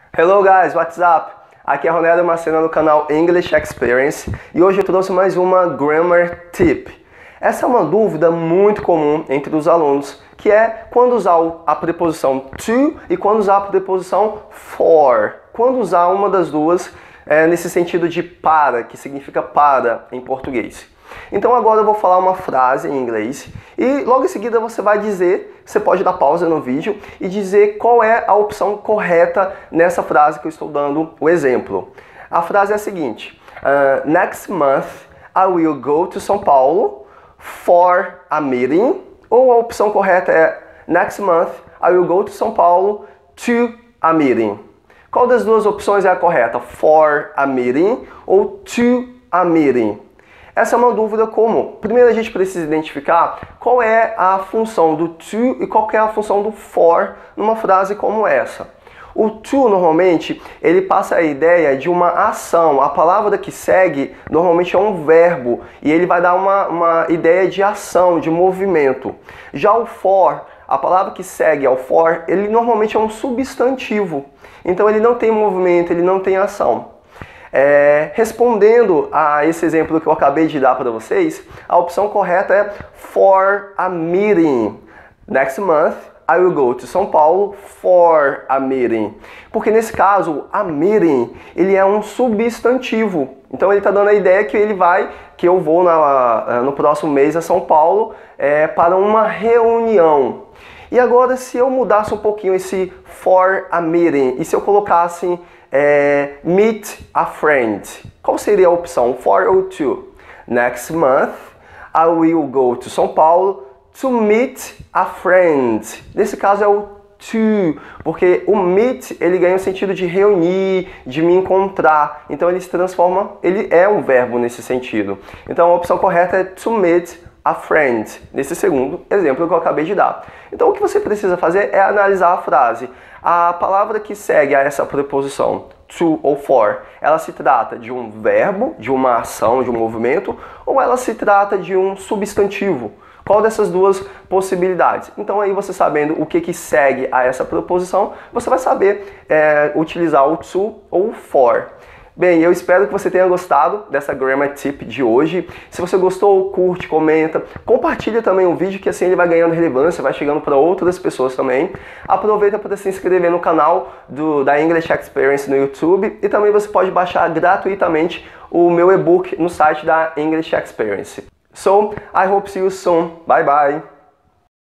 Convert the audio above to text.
Hello guys, what's up? Aqui é Ronaldo Macena no canal English Experience e hoje eu trouxe mais uma Grammar Tip. Essa é uma dúvida muito comum entre os alunos, que é quando usar a preposição to e quando usar a preposição for. Quando usar uma das duas nesse sentido de para, que significa para em português. Então agora eu vou falar uma frase em inglês e logo em seguida você vai dizer, você pode dar pausa no vídeo e dizer qual é a opção correta nessa frase que eu estou dando o exemplo. A frase é a seguinte: Next month I will go to São Paulo for a meeting. Ou a opção correta é Next month I will go to São Paulo to a meeting. Qual das duas opções é a correta? For a meeting ou to a meeting? Essa é uma dúvida comum. Primeiro a gente precisa identificar qual é a função do to e qual é a função do for numa frase como essa. O to, normalmente, ele passa a ideia de uma ação. A palavra que segue, normalmente, é um verbo. E ele vai dar uma ideia de ação, de movimento. Já o for, a palavra que segue ao for, ele normalmente é um substantivo. Então ele não tem movimento, ele não tem ação. Respondendo a esse exemplo que eu acabei de dar para vocês, a opção correta é for a meeting. Next month I will go to São Paulo for a meeting. Porque nesse caso, a meeting, ele é um substantivo. Então ele está dando a ideia que eu vou no próximo mês a São Paulo para uma reunião. E agora, se eu mudasse um pouquinho esse for a meeting e se eu colocasse meet a friend, qual seria a opção? For ou to? Next month I will go to São Paulo to meet a friend. Nesse caso é o to, porque o meet ele ganha o sentido de reunir, de me encontrar. Então ele se transforma, ele é um verbo nesse sentido. Então a opção correta é to meet a friend, nesse segundo exemplo que eu acabei de dar. Então o que você precisa fazer é analisar a frase. A palavra que segue a essa preposição, to ou for, ela se trata de um verbo, de uma ação, de um movimento, ou ela se trata de um substantivo? Qual dessas duas possibilidades? Então aí você sabendo o que segue a essa preposição, você vai saber utilizar o to ou o for. Bem, eu espero que você tenha gostado dessa Grammar Tip de hoje. Se você gostou, curte, comenta, compartilha também o vídeo, que assim ele vai ganhando relevância, vai chegando para outras pessoas também. Aproveita para se inscrever no canal da English Experience no YouTube e também você pode baixar gratuitamente o meu e-book no site da English Experience. So, I hope to see you soon. Bye bye!